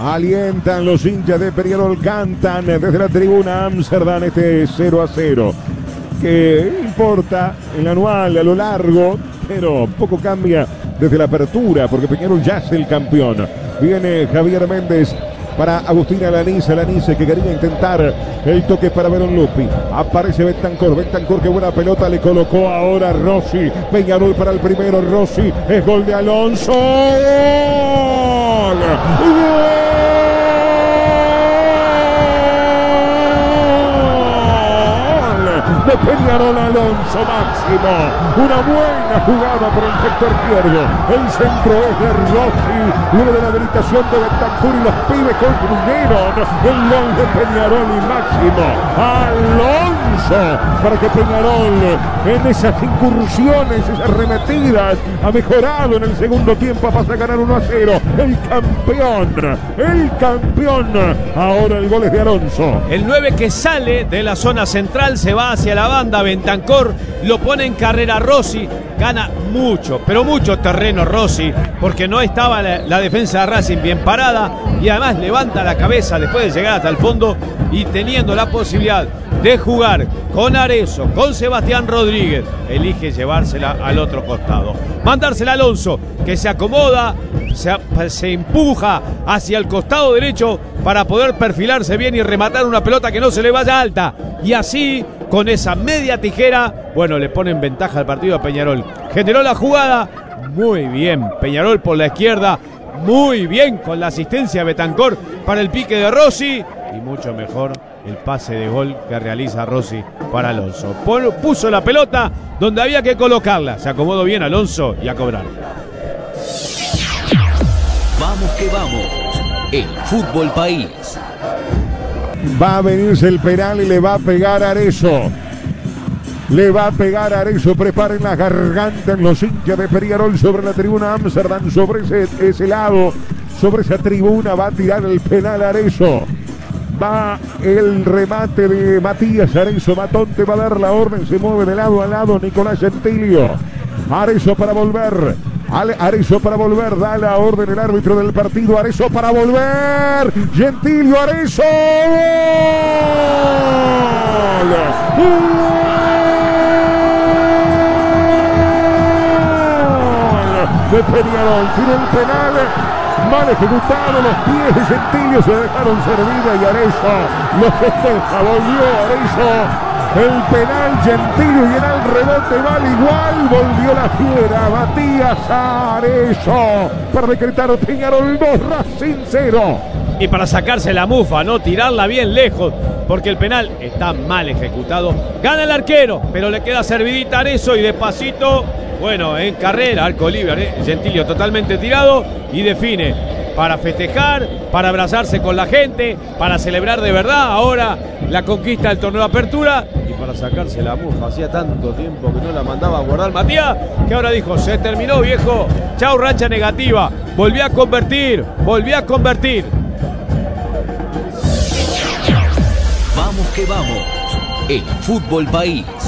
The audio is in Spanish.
Alientan los hinchas de Peñarol, cantan desde la tribuna Amsterdam este 0-0. Que importa el anual a lo largo, pero poco cambia desde la apertura, porque Peñarol ya es el campeón. Viene Javier Méndez para Agustín Alanice que quería intentar el toque para Verón Lupi. Aparece Bentancor, que buena pelota le colocó ahora Rossi. Peñarol para el primero, Rossi, es gol de Alonso. ¡Gol! De Peñarol, Alonso Máximo, una buena jugada por el sector izquierdo, el centro es de Rossi, luego de la habilitación de Bentancur y los pibes concluyeron el gol de Peñarol y Máximo, Alonso, para que Peñarol en esas incursiones, esas remetidas, ha mejorado en el segundo tiempo, pasa a ganar 1-0, el campeón, ahora el gol es de Alonso. El 9 que sale de la zona central se va hacia la banda, Bentancor lo pone en carrera Rossi, gana mucho, pero mucho terreno Rossi, porque no estaba la defensa de Racing bien parada y además levanta la cabeza después de llegar hasta el fondo y teniendo la posibilidad de jugar con Arezzo, con Sebastián Rodríguez, elige llevársela al otro costado, mandársela a Alonso, que se acomoda, se empuja hacia el costado derecho para poder perfilarse bien y rematar una pelota que no se le vaya alta, y así con esa media tijera, bueno, le ponen ventaja al partido a Peñarol. Generó la jugada, muy bien, Peñarol por la izquierda, muy bien con la asistencia de Bentancor para el pique de Rossi, y mucho mejor el pase de gol que realiza Rossi para Alonso. Puso la pelota donde había que colocarla, se acomodó bien Alonso y a cobrar. Vamos que vamos, el Fútbol País. Va a venirse el penal y le va a pegar a Arezzo. Preparen la garganta en los hinchas de Peñarol sobre la tribuna Amsterdam, sobre ese lado, sobre esa tribuna va a tirar el penal Arezzo. Va el remate de Matías Arezzo, Matonte va a dar la orden, se mueve de lado a lado Nicolás Gentilio. Arezzo para volver, da la orden el árbitro del partido. Arezzo para volver, Gentilio, Arezzo, ¡gol! De Peñarol, tiró el penal, mal ejecutado, los pies de Gentilio se dejaron servida y Arezzo lo festeja, volvió Arezzo. El penal, Gentilio, y en el rebote vale igual, volvió la fiera, Matías Arezzo para decretar Peñarol 2, Racing 0. Y para sacarse la mufa, no tirarla bien lejos, porque el penal está mal ejecutado. Gana el arquero, pero le queda servidita a Arezzo y despacito, bueno, en carrera, arco libre, Gentilio totalmente tirado y define para festejar, para abrazarse con la gente, para celebrar de verdad ahora la conquista del torneo de apertura y para sacarse la mufa. Hacía tanto tiempo que no la mandaba a guardar Matías, que ahora dijo, se terminó viejo, chau racha negativa, volví a convertir. Vamos que vamos, el Fútbol País.